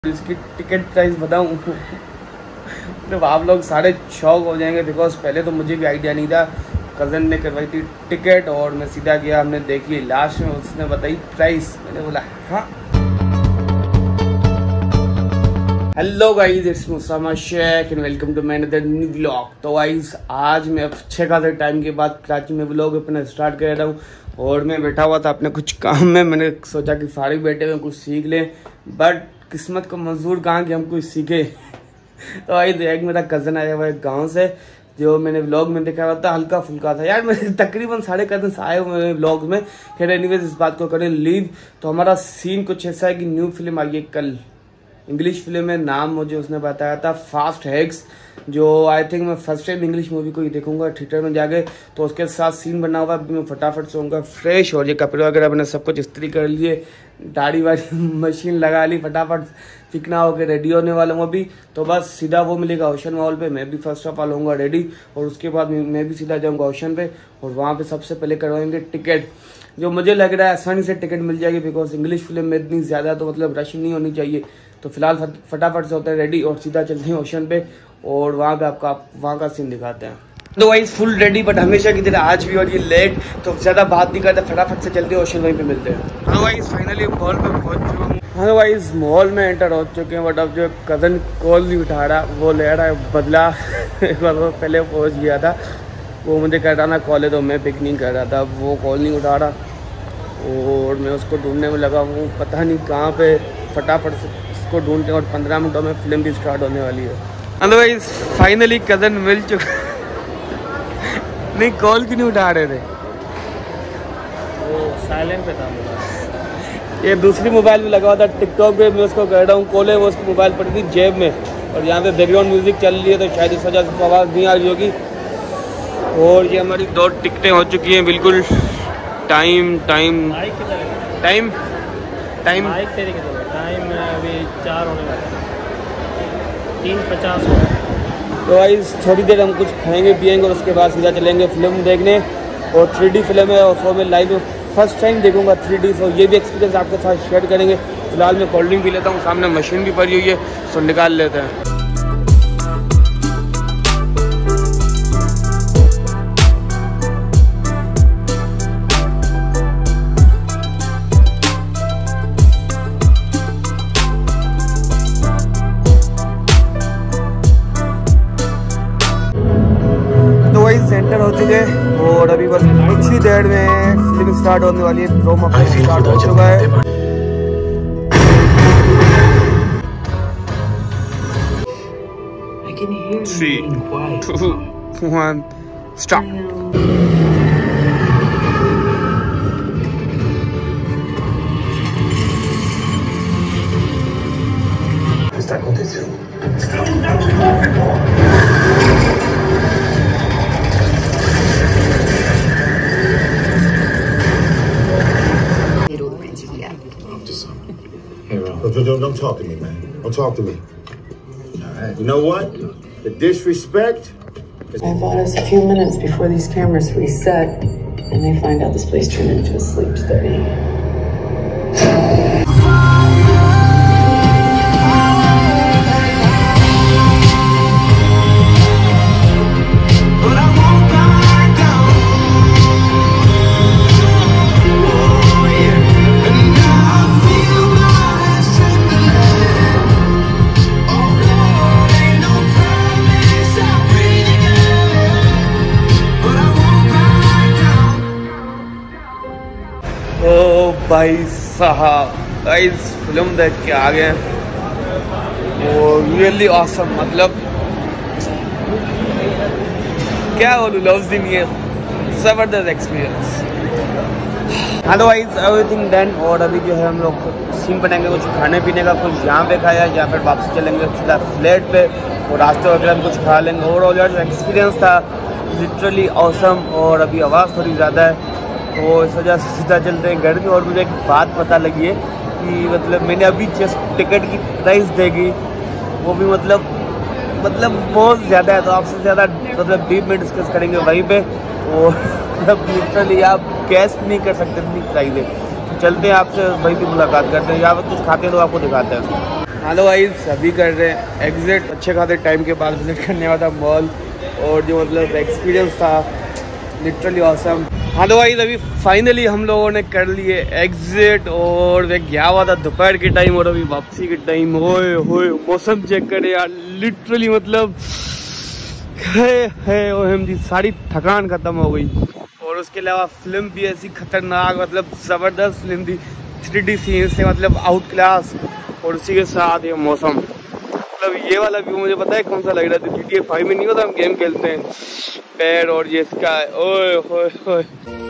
इसकी ticket price बताऊँ मतलब आप लोग सारे शौक हो जाएंगे। बिकॉज पहले तो मुझे भी आइडिया नहीं था, कज़न ने करवाई थी टिकट और मैं सीधा गया, हमने देखी, लास्ट में उसने बताई प्राइस, मैंने बोला हाँ। Hello guys, it's Musama Sheikh and welcome to my another new vlog. तो गाइस आज मैं अच्छे खासे टाइम के बाद कराची में व्लॉग अपना स्टार्ट कर रहा हूँ और मैं बैठा हुआ था अपने कुछ काम में। मैंने सोचा कि फारिग बैठे हुए कुछ सीख लें, बट किस्मत को मंजूर कहाँ कि हम कुछ सीखे। तो आई एक मेरा कज़न आया हुआ है गाँव से, जो मैंने व्लॉग में देखा हुआ था, हल्का फुल्का था यार। मेरे तकरीबन सारे कज़न्स आए हुए हैं व्लॉग में। खैर एनीवेज इस बात को करें लीव। तो हमारा सीन कुछ ऐसा है कि न्यू फिल्म आई है कल, इंग्लिश फिल्म है, नाम मुझे उसने बताया था फास्ट हैग्स, जो आई थिंक मैं फर्स्ट टाइम इंग्लिश मूवी को ही देखूंगा थिएटर में जाके। तो उसके साथ सीन बना हुआ है, मैं फटाफट से होऊंगा फ्रेश, और ये कपड़े वगैरह मैंने सब कुछ इस्त्री कर लिए, दाढ़ी वाड़ी मशीन लगा ली, फटाफट चिकना होकर रेडी होने वाला हूँ अभी। तो बस सीधा वो मिलेगा ओशन मॉल पे, मैं भी फर्स्ट ऑफ ऑल होऊंगा रेडी, और उसके बाद मैं भी सीधा जाऊँगा ओशन पे और वहाँ पे सबसे पहले करवाएंगे टिकट। जो मुझे लग रहा है आसानी से टिकट मिल जाएगी, बिकॉज इंग्लिश फिल्म में इतनी ज़्यादा तो मतलब रश नहीं होनी चाहिए। तो फिलहाल फटाफट से होता है रेडी और सीधा चलते हैं ओशन पे, और वहाँ पे आपका वहाँ का सीन दिखाते हैं। अदरवाइज फुल रेडी, बट हमेशा की तरह आज भी और ये लेट, तो ज़्यादा बात नहीं करते, फटाफट से चलते हैं ओशन, वहीं पे मिलते हैं। अदरवाइज फाइनली मॉल पे पहुँच चुका हूँ। अदरवाइज मॉल में एंटर हो चुके हैं, बट अब जो कज़न कॉल नहीं उठा रहा, वो ले रहा है बदला। एक बार वो पहले पहुँच गया था, वो मुझे कह रहा था कॉल है, तो मैं पिक नहीं कर रहा था, वो कॉल नहीं उठा रहा और मैं उसको ढूंढने में लगा हूँ, पता नहीं कहाँ पे। फटाफट से उसको ढूंढते हैं और 15 मिनटों में फिल्म भी स्टार्ट होने वाली है। अदरवाइज फाइनली कज़न मिल चुका। नहीं कॉल क्यों नहीं उठा रहे थे? वो साइलेंट पे था मेरा। ये दूसरी मोबाइल में लगा हुआ था टिकटॉक पे, मैं उसको कह रहा हूँ कॉल है, वो उसकी मोबाइल पड़ी थी जेब में, और यहाँ पे बैकग्राउंड म्यूजिक चल रही है, तो शायद इस वजह से आवाज़ नहीं आ रही होगी। और ये हमारी 2 टिकटें हो चुकी हैं बिल्कुल टाइम अभी 4 होने वाला है, 3:50 हो गया। तो गाइस थोड़ी देर हम कुछ खाएंगे पिएंगे और उसके बाद सीधा चलेंगे फिल्म देखने। और 3D फिल्म है और सो मैं लाइव फर्स्ट टाइम देखूंगा 3D, सो ये भी एक्सपीरियंस आपके साथ शेयर करेंगे। फिलहाल मैं कोल्ड ड्रिंक पी लेता हूँ, सामने मशीन भी पड़ी हुई है, सो निकाल लेते हैं। सेंटर हो चुके हैं और अभी बस कुछ ही देर में फिल्म स्टार्ट होने वाली है। प्रोमो स्टार्ट हो चुका है। 3, 2, 1 start. Don't talk to me, man. Don't talk to me. All right. You know what? The disrespect. I bought us a few minutes before these cameras reset, and they find out this place turned into a sleep study. भाई साहब guys film देख के आ गए और really awesome, मतलब क्या बोलूं, लफ्ज़ ही नहीं है, ज़बरदस्त एक्सपीरियंस। अदरवाइज एवरीथिंग डन, और अभी जो है हम लोग सीन बनाएंगे कुछ खाने पीने का, कुछ यहाँ पे खाया या फिर वापस चलेंगे सीधा फ्लैट पे और रास्ते वगैरह में कुछ खा लेंगे। ओवरऑल यार जो एक्सपीरियंस था लिटरली ऑसम, और अभी आवाज़ थोड़ी ज़्यादा है तो इस वजह से सीधा चलते हैं घर में। और मुझे एक बात पता लगी है कि मतलब मैंने अभी जस्ट टिकट की प्राइस देखी, वो भी मतलब बहुत ज़्यादा है, तो आपसे ज़्यादा मतलब डीप में डिस्कस करेंगे वहीं पे। और मतलब लिटरली आप कैश नहीं कर सकते इतनी प्राइस है। तो चलते हैं आपसे वहीं पे मुलाकात करते हैं, यहाँ पर कुछ खाते हैं तो आपको दिखाते हैं। हेलो गाइस, अभी कर रहे हैं एग्जिट। अच्छे खासे टाइम के बाद विजिट करने वाला था मॉल, और जो मतलब एक्सपीरियंस था लिटरली ऑसम। हेलो गाइस, अभी फाइनली हम लोगों ने कर लिए एग्जिट, और वे गया हुआ था दोपहर के टाइम और अभी वापसी के टाइम। होए होए मौसम चेक करे यार, लिटरली मतलब है OMG, सारी थकान खत्म हो गई। और उसके अलावा फिल्म भी ऐसी खतरनाक, मतलब ज़बरदस्त फिल्म थी, 3D सीन से मतलब आउट क्लास, और उसी के साथ ये मौसम, मतलब ये वाला व्यू मुझे पता है कौन सा लग रहा था। GTA 5 में नहीं होता हम गेम खेलते हैं पैर और ये इसका, ओए होए होए।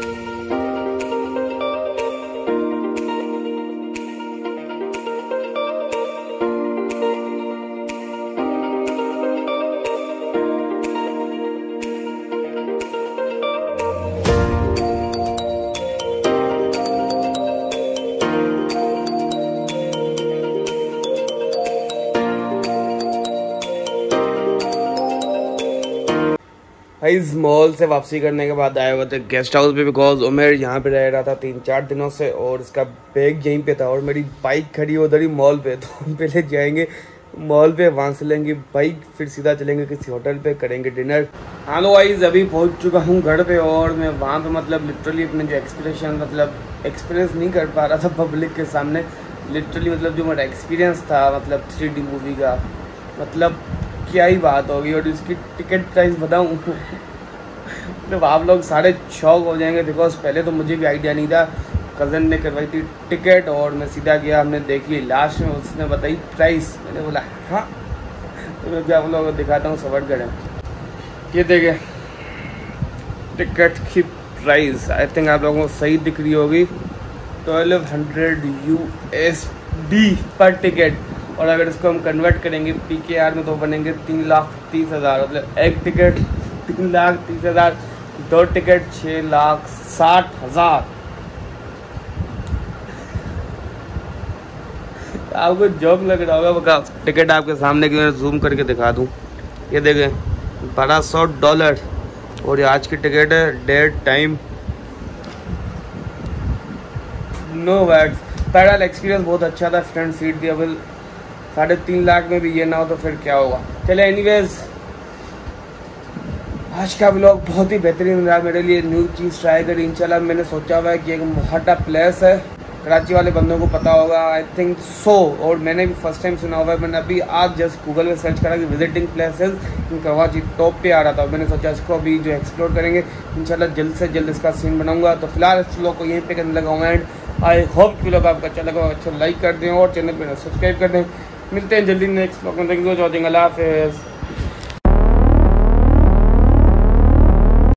इस मॉल से वापसी करने के बाद आए हुए थे गेस्ट हाउस पे, बिकॉज उमेर यहाँ पे रह रहा था 3-4 दिनों से, और इसका बैग यहीं पे था और मेरी बाइक खड़ी उधर ही मॉल पे। तो हम पहले जाएंगे मॉल पे, वहाँ से लेंगे बाइक, फिर सीधा चलेंगे किसी होटल पे, करेंगे डिनर। हेलो गाइस, अभी पहुँच चुका हूँ घर पे, और मैं वहाँ पे मतलब लिटरली अपने जो एक्सपीरियंस नहीं कर पा रहा था पब्लिक के सामने। लिटरली मतलब जो मेरा एक्सपीरियंस था मतलब 3D मूवी का, मतलब क्या ही बात होगी। और इसकी टिकट प्राइस बताऊँ मतलब आप लोग सारे शौक हो जाएंगे, बिकॉज पहले तो मुझे भी आइडिया नहीं था। कज़न ने करवाई थी टिकट और मैं सीधा गया, हमने देखी, लास्ट में उसने बताई प्राइस, मैंने बोला हाँ। तो मैं क्या आप लोगों को दिखाता हूँ, सबर करें। ये देखें टिकट की प्राइस, आई थिंक आप लोगों को सही दिख रही होगी, 1200 USD पर टिकट। और अगर इसको हम कन्वर्ट करेंगे PKR में तो बनेंगे 3,30,000, मतलब एक टिकट 3,30,000, 2 टिकट 6,60,000। आपको जॉब लग रहा होगा, बका टिकट आपके सामने की मैं जूम करके दिखा दूं। ये देखें $1,200, और ये आज की टिकट है, डेट टाइम नो वर्ड्स। पैरल एक्सपीरियंस बहुत अच्छा था, फ्रंट सीट थी। अब 3.5 लाख में भी ये ना हो तो फिर क्या होगा। चले एनीवेज, आज का ब्लॉग बहुत ही बेहतरीन रहा मेरे लिए, न्यू चीज़ ट्राई करी इंशाल्लाह। मैंने सोचा हुआ है कि एक मोहाटा प्लेस है, कराची वाले बंदों को पता होगा आई थिंक सो, और मैंने भी फर्स्ट टाइम सुना हुआ है। मैंने अभी आज जस्ट गूगल में सर्च करा कि visiting places in Karachi, top पे आ रहा था। मैंने सोचा इसको अभी जो एक्सप्लोर करेंगे इंशाल्लाह जल्द से जल्द इसका सीन बनाऊंगा। तो फिलहाल इस ब्लॉग को यहीं पे करने लगा हूँ एंड आई होप कि ब्लॉग आपको अच्छा लगा, अच्छा लाइक कर दें और चैनल पर सब्सक्राइब कर दें। मिलते हैं जल्दी नेक्स्ट ब्लॉग में, अल्लाह हाफ़िज़।